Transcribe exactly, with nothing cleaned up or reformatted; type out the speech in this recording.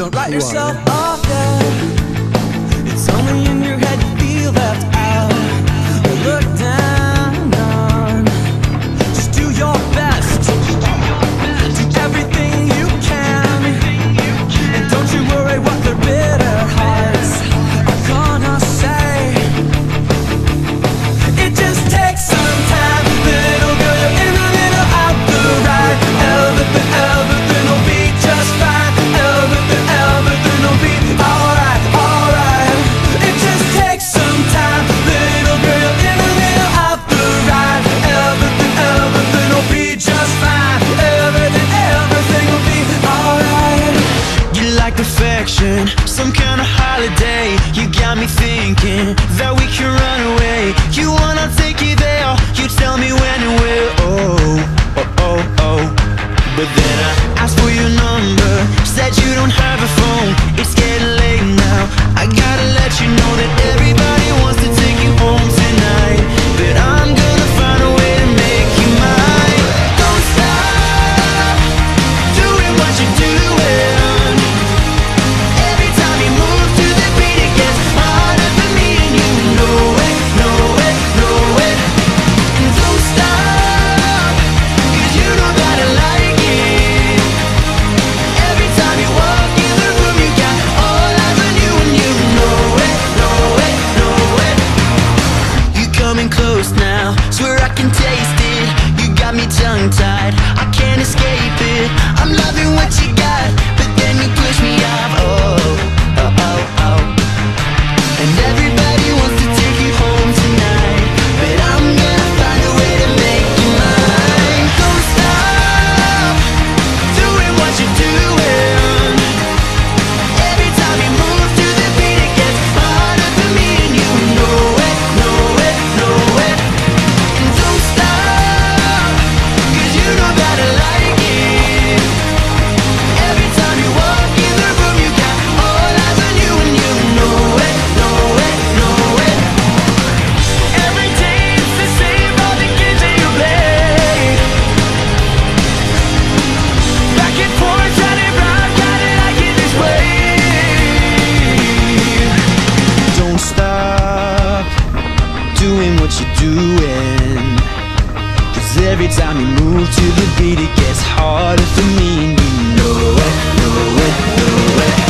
Don't write yourself off yet. It's only in your head you feel left out or looked down on. Just do your best. Do everything you can. And don't you worry what their bitter hearts are gonna say. It just takes some time. Little girl, you're in the middle of the ride. Everything, everything will be just fine. Everything, everything will be alright, alright. It just takes some time. Little girl, you're in the middle of the ride. Everything, everything will be just fine. Everything, everything will be alright. You like perfection, some kind of holiday. You got me thinking that we can run away. You wanna take you there, you tell me when and where. Oh, oh, oh, oh. But then I asked for your number, said you don't have a phone. It's getting late now, I gotta let you know that everybody wants to take you home tonight. But I'm gonna find a way to make you mine. Don't stop doing what you're doing. Every time you move to the beat, it gets harder for me, and you know it, know it, know it. And don't stop, cause you know that I like it. Every time you walk in the room, you got all eyes on you, and you know it, know it, know it. You coming close now, swear I can taste it. You got me tongue-tied, I can't escape it. I'm loving what you got, but then you push me off. Oh, oh, oh, oh. And everybody wants to take you home tonight, but I'm gonna find a way to make you mine. Don't stop doing what you're doing. Every time you move to the beat, it gets harder for me, and you know it, know it, know it. And don't stop, cause you know that I like it. Every time you walk in the room, you got all eyes on you, and you know it, know it, know it. Every day it's the same, all the games that you play. Back and forth, round and round, kinda like it this way. Don't stop doing what you're doing, cause every time you move to the beat, it gets harder for me, and you know it, know it, know it.